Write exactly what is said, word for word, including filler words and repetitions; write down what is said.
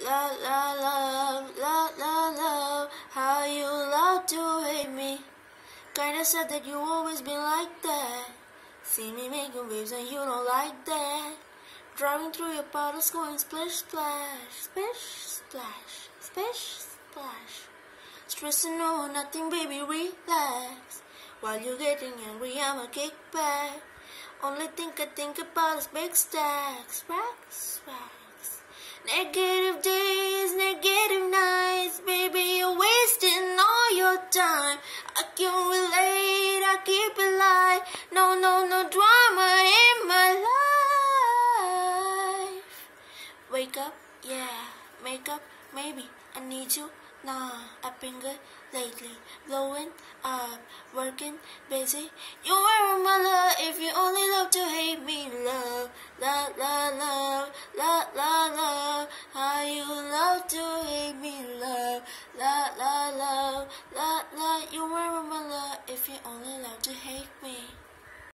la la love, la la love, how you love to hate me. Kinda sad that you always been like that. See me making waves and you don't like that. Driving through your puddles going splish splash, splish splash, splish splash. Stressing over nothing, baby, relax. While you're getting angry, I'ma kick back. Only thing I think about is big stacks, racks, racks. Negative days, negative nights, baby, you're wasting all your time. I can relate, I keep it light. No, no, no drama in my life. Wake up, yeah, make up, maybe I need you. Nah, I've been good lately, blowing up, working, busy. You were my love if you only love to hate me. Love, love, love, love, love, love, love. How you love to hate me. Love, love, love, love, love.